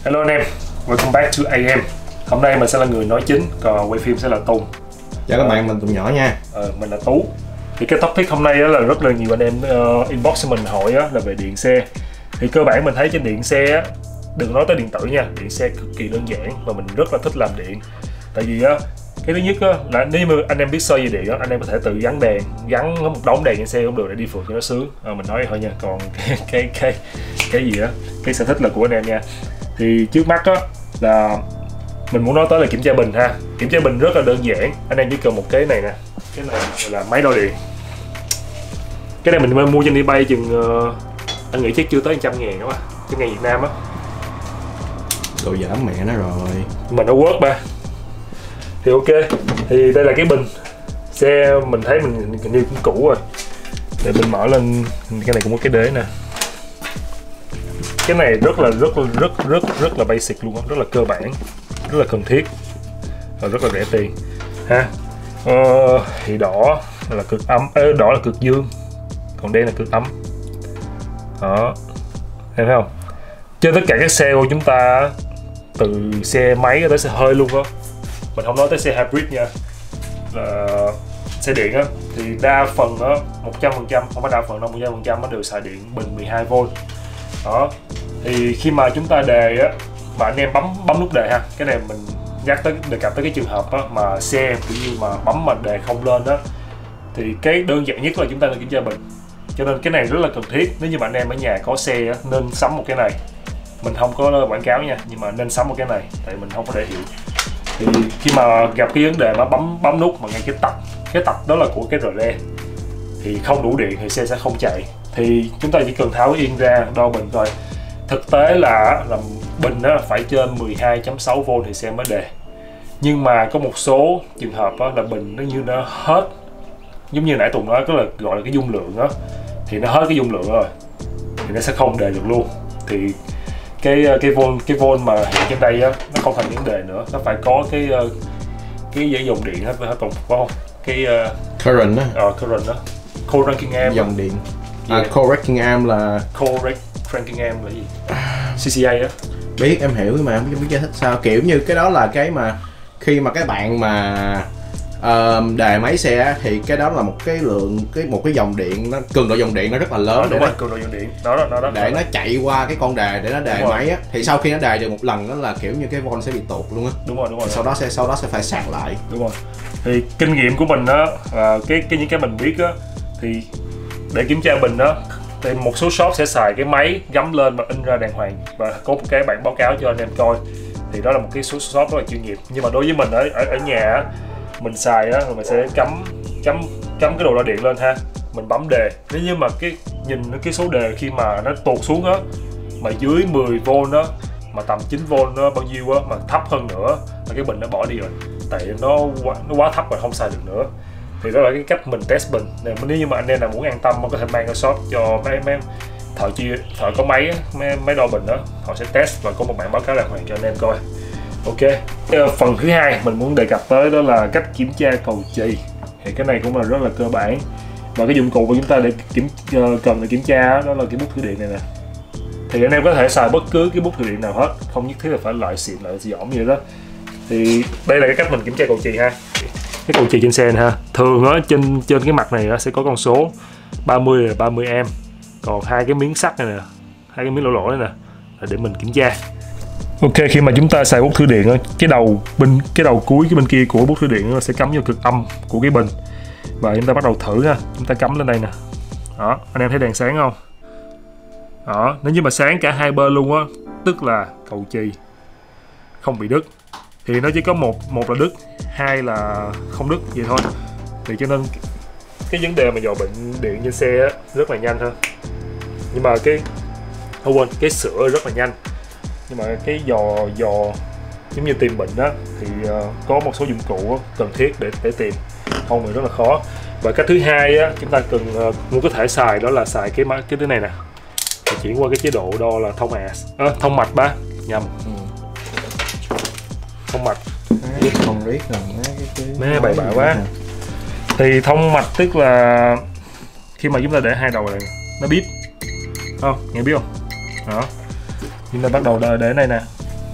Hello anh em, welcome back to AM. Hôm nay mình sẽ là người nói chính, còn quay phim sẽ là Tùng. Chào các bạn, mình Tùng nhỏ nha. Mình là Tú. Thì cái topic hôm nay là rất là nhiều anh em inbox cho mình hỏi là về điện xe. Thì cơ bản mình thấy trên điện xe, đừng nói tới điện tử nha, điện xe cực kỳ đơn giản và mình rất là thích làm điện. Tại vì cái thứ nhất là nếu như anh em biết sơ về điện anh em có thể tự gắn đèn, gắn một đống đèn trên xe cũng được để đi phượt cho nó sướng. Mình nói thôi nha, còn cái gì đó, cái sở thích là của anh em nha. Thì trước mắt là mình muốn nói tới là kiểm tra bình ha. Kiểm tra bình rất là đơn giản, anh em chỉ cần một cái này nè, cái này là máy đo điện. Cái này mình mua trên eBay chừng anh nghĩ chắc chưa tới 100.000 đó, 100.000 Việt Nam á. Đồ giảm mẹ nó rồi. Mà nó work ba. Thì ok, thì đây là cái bình xe, mình thấy mình hình như cũng cũ rồi. Để mình mở lên, cái này cũng có cái đế nè. Cái này rất là basic luôn á, rất là cơ bản, rất là cần thiết và rất là rẻ tiền ha. Thì đỏ là cực âm, đỏ là cực dương, còn đen là cực âm. Đó, em thấy không? Trên tất cả các xe của chúng ta, từ xe máy tới xe hơi luôn á, mình không nói tới xe hybrid nha, là xe điện á, thì đa phần á 100%, không phải đa phần đâu, 100% nó đều xài điện bình 12V. Đó, thì khi mà chúng ta đề á, mà anh em bấm nút đề ha, cái này mình đề cập tới cái trường hợp á, mà xe kiểu như mà bấm mà đề không lên đó, thì cái đơn giản nhất là chúng ta nên kiểm tra bình. Cho nên cái này rất là cần thiết. Nếu như mà anh em ở nhà có xe á, nên sắm một cái này. Mình không có quảng cáo nha, nhưng mà nên sắm một cái này, tại mình không có để hiểu. Thì khi mà gặp cái vấn đề mà bấm nút mà ngay cái tập đó là của cái rờ thì không đủ điện thì xe sẽ không chạy. Thì chúng ta chỉ cần tháo yên ra đo bình thôi. Thực tế là bình đó phải trên 12.6V thì xe mới đề. Nhưng mà có một số trường hợp đó là bình nó như nó hết, giống như nãy Tùng nói, có là gọi là cái dung lượng đó, thì nó hết cái dung lượng rồi thì nó sẽ không đề được luôn. Thì cái volt mà hiện trên đây á, nó không thành vấn đề nữa, nó phải có cái dây dòng điện hết phải Tùng, phải không? Cái current á. Current đó, core cranking amp. Dòng điện. Core cranking amp là core cranking amp là gì? CCA á. Biết, em hiểu mà không biết giải thích sao. Kiểu như cái đó là cái mà khi mà các bạn mà đề máy xe á, thì cái đó là một cái lượng, một cái dòng điện, nó cường độ dòng điện nó rất là lớn. Đúng rồi, cường độ dòng điện đó để nó chạy qua cái con đề để nó đề máy á, thì sau khi nó đề được một lần đó là kiểu như cái volt sẽ bị tụt luôn á. Đúng rồi. Sau đó sẽ phải sạc lại. Đúng rồi. Thì kinh nghiệm của mình đó, những cái mình biết á, thì để kiểm tra bình đó, thì một số shop sẽ xài cái máy gắm lên và in ra đàng hoàng và có một cái bản báo cáo cho anh em coi. Thì đó là một cái số shop rất là chuyên nghiệp. Nhưng mà đối với mình ở nhà á, mình xài á, mình sẽ cắm cái đồ đo điện lên ha, mình bấm đề. Nếu như mà nhìn cái số đề khi mà nó tụt xuống á, mà dưới 10V đó, mà tầm 9V nó bao nhiêu á, mà thấp hơn nữa là cái bình nó bỏ đi rồi, tại nó quá thấp và không xài được nữa. Thì đó là cái cách mình test bình. Nếu như mà anh em nào muốn an tâm, có thể mang ra shop cho mấy thợ có máy đo bình đó, họ sẽ test và có một bản báo cáo đàng hoàng cho anh em coi. Ok, phần thứ hai mình muốn đề cập tới đó là cách kiểm tra cầu chì. Thì cái này cũng là rất là cơ bản, và cái dụng cụ của chúng ta để cần để kiểm tra đó là cái bút thử điện này nè. Thì anh em có thể xài bất cứ cái bút thử điện nào hết, không nhất thiết là phải loại xịn loại giỏm như đó. Thì đây là cái cách mình kiểm tra cầu chì ha. Cái cầu chì trên xe này ha, thường á trên cái mặt này sẽ có con số 30 là 30A, còn hai cái miếng sắt này nè, hai cái miếng lỗ này nè là để mình kiểm tra. Ok, khi mà chúng ta xài bút thử điện, cái đầu cuối cái bên kia của bút thử điện nó sẽ cắm vào cực âm của cái bình, và chúng ta bắt đầu thử ha. Chúng ta cắm lên đây nè. Đó, anh em thấy đèn sáng không? Đó, nếu như mà sáng cả hai bên luôn á, tức là cầu chì không bị đứt. Thì nó chỉ có một là đứt, hai là không đứt vậy thôi. Thì cho nên cái vấn đề mà dò bệnh điện trên xe á, rất là nhanh thôi. Nhưng mà cái sửa rất là nhanh. Nhưng mà cái dò giống như tìm bệnh đó thì có một số dụng cụ cần thiết để tìm, không thì rất là khó. Và cách thứ hai á, chúng ta cũng có thể xài, đó là xài cái thứ này nè, thì chuyển qua cái chế độ đo là thông mạch ba, nhầm, thông mạch. Không biết rồi Mẹ bậy bạ quá. Thì thông mạch tức là khi mà chúng ta để hai đầu này nó bíp, không nghe biết không? Đó, chúng ta bắt đầu để này nè,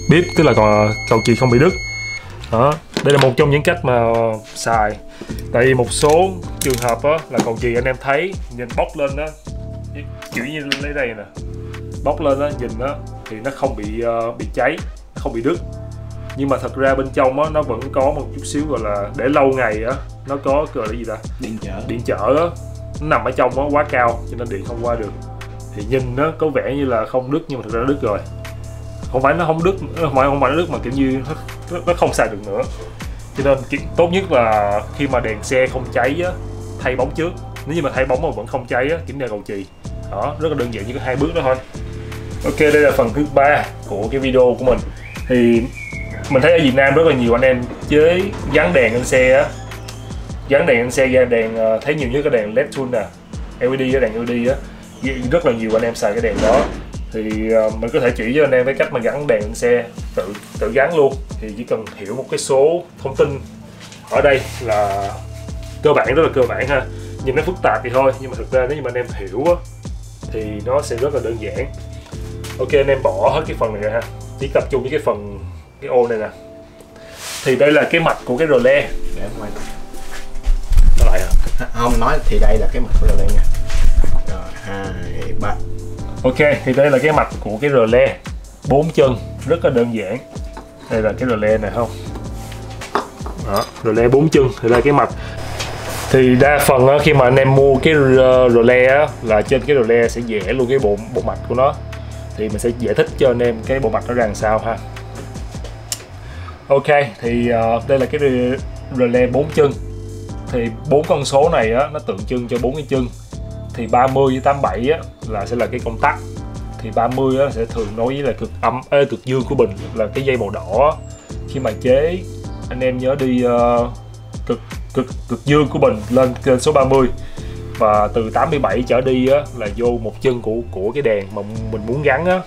bíp, tức là còn cầu chì không bị đứt. Đó, đây là một trong những cách mà xài. Tại vì một số trường hợp á, là cầu chì anh em thấy nhìn bóc lên đó, kiểu như lấy đây nè, bóc lên đó nhìn đó thì nó không bị cháy, nó không bị đứt, nhưng mà thật ra bên trong á nó vẫn có một chút xíu gọi là để lâu ngày á, nó có gọi là gì ta, điện trở á, nó nằm ở trong đó quá cao cho nên điện không qua được. Thì nhìn nó có vẻ như là không đứt nhưng mà thật ra nó đứt rồi, không phải nó không đứt, không phải nó đứt mà kiểu như nó không xài được nữa. Cho nên tốt nhất là khi mà đèn xe không cháy á, thay bóng trước. Nếu như mà thay bóng mà vẫn không cháy á, kiểm tra cầu chì. Đó, rất là đơn giản, như có 2 bước đó thôi. Ok, đây là phần thứ 3 của cái video của mình. Thì mình thấy ở Việt Nam rất là nhiều anh em chế gắn đèn lên xe á, gắn đèn lên xe ra đèn, thấy nhiều nhất cái đèn LED tool nè, LED á, đèn LED á, rất là nhiều anh em xài cái đèn đó. Thì mình có thể chỉ cho anh em cái cách mà gắn đèn lên xe, tự gắn luôn. Thì chỉ cần hiểu một cái số thông tin ở đây là cơ bản, rất là cơ bản ha. Nhìn nó phức tạp thì thôi, nhưng mà thực ra nếu như mà anh em hiểu á thì nó sẽ rất là đơn giản. Ok, anh em bỏ hết cái phần này ra ha, chỉ tập trung với cái phần cái ô này nè. Thì đây là cái mạch của cái rờ le. Để em quay nó lại hả? Không, nói thì đây là cái mạch của rờ le nha. Rồi 2, 3. Ok, thì đây là cái mạch của cái rờ le 4 chân, rất là đơn giản. Đây là cái rờ le này không? Đó, rờ le 4 chân thì là cái mạch. Thì đa phần á, khi mà anh em mua cái rờ le á, là trên cái rờ le sẽ vẽ luôn cái bộ mạch của nó. Thì mình sẽ giải thích cho anh em cái bộ mạch nó ra làm sao ha. Ok, thì đây là cái rờ le 4 chân. Thì 4 con số này á, nó tượng trưng cho 4 cái chân. Thì 30 với 87 á, là sẽ là cái công tắc. Thì 30 á, sẽ thường nối với là cực dương của bình, là cái dây màu đỏ. Khi mà chế, anh em nhớ đi cực dương của bình lên kênh số 30. Và từ 87 trở đi á, là vô một chân của cái đèn mà mình muốn gắn á.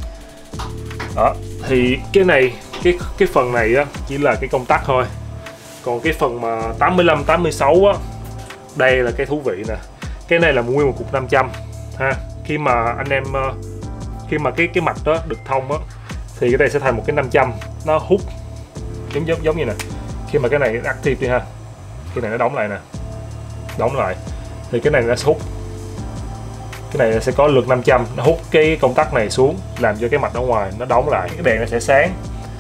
Đó, thì cái này, cái phần này á, chỉ là cái công tắc thôi. Còn cái phần mà 85, 86 á, đây là cái thú vị nè. Cái này là nguyên một cục 500 ha. Khi mà anh em khi mà cái mạch đó được thông á, thì cái này sẽ thành một cái 500, nó hút giống như nè. Khi mà cái này active đi ha, cái này nó đóng lại nè, đóng lại thì cái này nó sẽ hút, cái này sẽ có lực 500, nó hút cái công tắc này xuống làm cho cái mạch ở ngoài nó đóng lại, cái đèn nó sẽ sáng.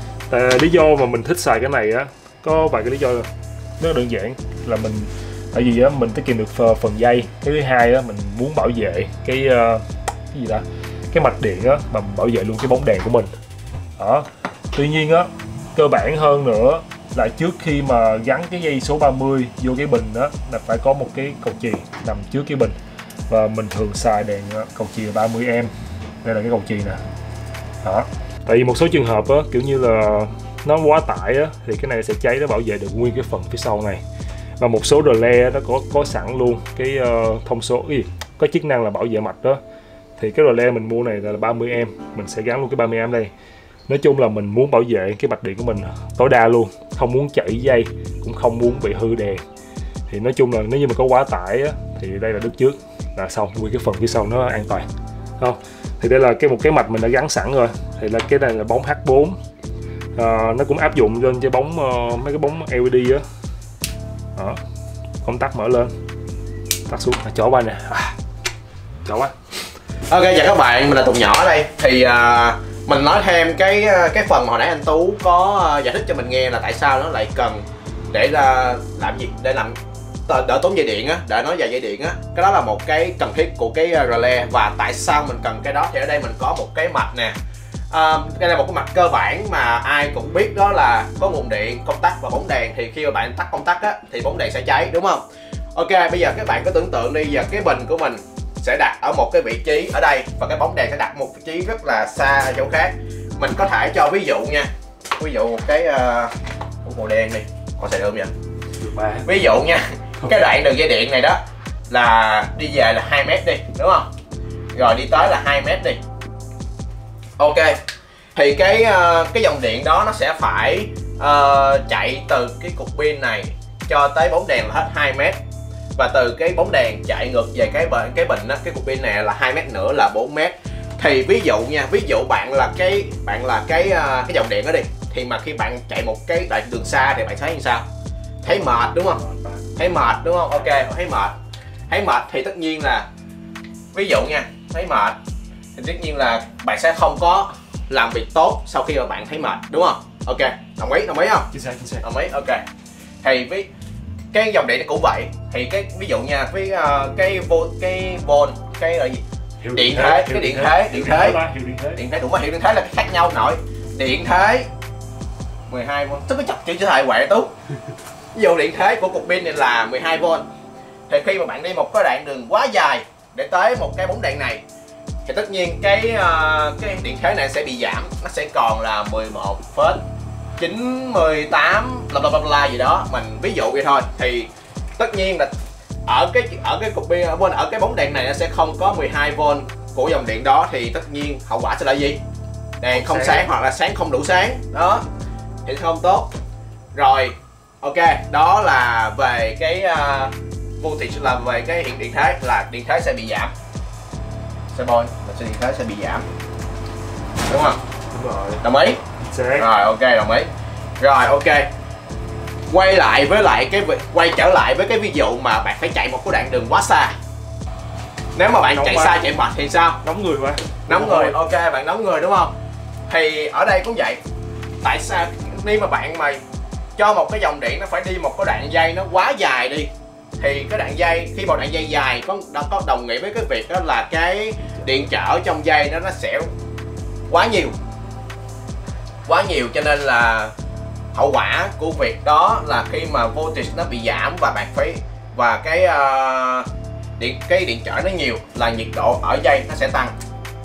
Lý do mà mình thích xài cái này á, có vài cái lý do rất đơn giản là mình, tại vì á mình tiết kiệm được phần dây. Cái thứ hai á, mình muốn bảo vệ cái gì ta, cái mạch điện á, mà mình bảo vệ luôn cái bóng đèn của mình. Đó. Tuy nhiên á, cơ bản hơn nữa là trước khi mà gắn cái dây số 30 vô cái bình đó, là phải có một cái cầu chì nằm trước cái bình. Và mình thường xài đèn cầu chì 30A. Đây là cái cầu chì nè. Đó. Tại vì một số trường hợp á, kiểu như là nó quá tải á, thì cái này sẽ cháy, nó bảo vệ được nguyên cái phần phía sau này. Và một số rờ le nó có sẵn luôn cái thông số có chức năng là bảo vệ mạch đó. Thì cái rờ le mình mua này là 30A, mình sẽ gắn luôn cái 30A đây. Nói chung là mình muốn bảo vệ cái mạch điện của mình tối đa luôn, không muốn chảy dây, cũng không muốn bị hư đèn. Thì nói chung là nếu như mà có quá tải á, thì đây là đứt trước là xong, nguyên cái phần phía sau nó an toàn. Không? Thì đây là một cái mạch mình đã gắn sẵn rồi. Thì là cái này là bóng H4, nó cũng áp dụng lên cho bóng mấy cái bóng LED á. Đó, công tắc mở lên, tắt xuống, chó qua nè, chó quá. Ok, chào các bạn, mình là Tùng Nhỏ đây. Thì mình nói thêm cái phần mà hồi nãy anh Tú có giải thích cho mình nghe là tại sao nó lại cần để làm gì, để làm đỡ tốn dây điện á, để nói về dây điện á. Cái đó là một cái cần thiết của cái rờ le. Và tại sao mình cần cái đó thì ở đây mình có một cái mạch nè. Đây là một cái mạch cơ bản mà ai cũng biết, đó là có nguồn điện, công tắc và bóng đèn. Thì khi mà bạn tắt công tắc á, thì bóng đèn sẽ cháy, đúng không? Ok, bây giờ các bạn có tưởng tượng đi, giờ cái bình của mình sẽ đặt ở một cái vị trí ở đây và cái bóng đèn sẽ đặt một vị trí rất là xa ở chỗ khác. Mình có thể cho ví dụ nha, ví dụ một cái màu đen đi, có xài được không vậy? Ví dụ nha, cái đoạn đường dây điện này đó là đi về là 2 mét đi, đúng không? Rồi đi tới là 2 mét đi. Ok, thì cái dòng điện đó nó sẽ phải chạy từ cái cục pin này cho tới bóng đèn là hết 2 mét. Và từ cái bóng đèn chạy ngược về cái bình đó, cái cục pin này là 2 mét nữa là 4 mét. Thì ví dụ nha, ví dụ bạn là cái dòng điện đó đi, thì mà khi bạn chạy một cái đoạn đường xa thì bạn thấy như sao? Thấy mệt đúng không? Thấy mệt đúng không? Ok, thấy mệt thì tất nhiên là, ví dụ nha, thấy mệt thì tất nhiên là bạn sẽ không có làm việc tốt sau khi mà bạn thấy mệt, đúng không? Ok, đồng ý không? Chính xác. Đồng ý, ok. Thì cái dòng điện nó cũng vậy. Thì cái ví dụ nha, với cái volt, cái là gì? Điện thế đúng rồi, hiệu điện thế là cái khác nhau nội. Điện thế 12V, tức cái chọc chữ thời quẹ tú. Ví dụ điện thế của cục pin này là 12V. Thì khi mà bạn đi một cái đoạn đường quá dài để tới một cái bóng đèn này, thì tất nhiên cái điện thế này sẽ bị giảm, nó sẽ còn là 11,918 bla gì đó, mình ví dụ vậy thôi. Thì tất nhiên là ở cái cục pin, ở cái bóng đèn này nó sẽ không có 12V của dòng điện đó, thì tất nhiên hậu quả sẽ là gì? Đèn không sáng hoặc là sáng không đủ sáng đó, thì không tốt. Rồi, ok, đó là về cái voltage, là về cái hiện điện thế, là điện thế sẽ bị giảm. Điện thế sẽ bị giảm, đúng không? Đúng rồi. Đồng ý? Rồi, ok, đồng ý. Rồi, ok. Quay trở lại với cái ví dụ mà bạn phải chạy một cái đoạn đường quá xa. Nếu mà bạn chạy xa chạy mệt thì sao? Nóng người quá. Nóng người, ok, bạn nóng người đúng không? Thì ở đây cũng vậy. Tại sao khi mà bạn cho một cái dòng điện nó phải đi một cái đoạn dây nó quá dài đi, thì cái đoạn dây, khi một đoạn dây dài có đồng nghĩa với cái việc đó là cái điện trở trong dây nó sẽ quá nhiều, cho nên là hậu quả của việc đó là khi mà voltage nó bị giảm và cái điện trở nó nhiều, là nhiệt độ ở dây nó sẽ tăng.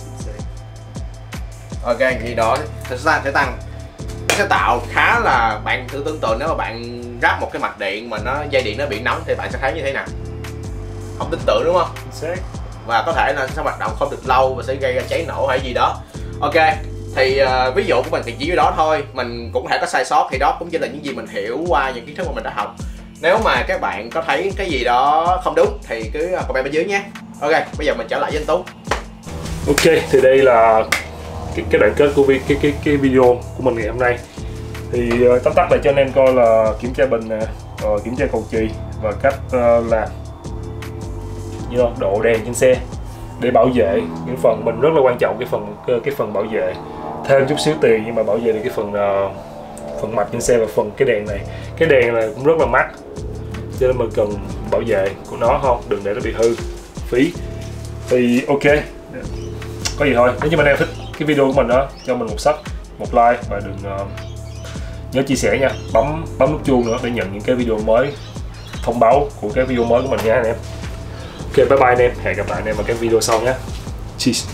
Ok, nhiệt độ sẽ tăng, nó sẽ tạo khá là, bạn thử tưởng tượng nếu mà bạn ráp một cái mạch điện mà dây điện nó bị nóng thì bạn sẽ thấy như thế nào? Không tin tưởng đúng không? Và có thể là sẽ hoạt động không được lâu và sẽ gây ra cháy nổ hay gì đó. Ok, thì ví dụ của mình thì chỉ như đó thôi, mình cũng có thể có sai sót, thì đó cũng chỉ là những gì mình hiểu qua những kiến thức mà mình đã học. Nếu mà các bạn có thấy cái gì đó không đúng thì cứ comment bên dưới nhé. Ok, bây giờ mình trở lại với anh Tú. Ok, thì đây là cái đoạn kết của cái video của mình ngày hôm nay. Thì tóm tắt lại cho anh em coi là kiểm tra bình nè, kiểm tra cầu chì và cách làm độ đèn trên xe để bảo vệ những phần mình rất là quan trọng, cái phần bảo vệ thêm chút xíu tiền, nhưng mà bảo vệ được cái phần mạch trên xe và phần cái đèn này. Cái đèn này cũng rất là mắc, cho nên mình cần bảo vệ của nó, đừng để nó bị hư phí. Thì ok, có gì thôi, nếu như anh em thích cái video của mình đó, cho mình một sub, một like và đừng nhớ chia sẻ nha, bấm nút chuông nữa để nhận những cái video mới, thông báo của cái video mới của mình nha anh em. Ok, bye bye anh em, hẹn gặp lại anh em vào cái video sau nhé. Cheers.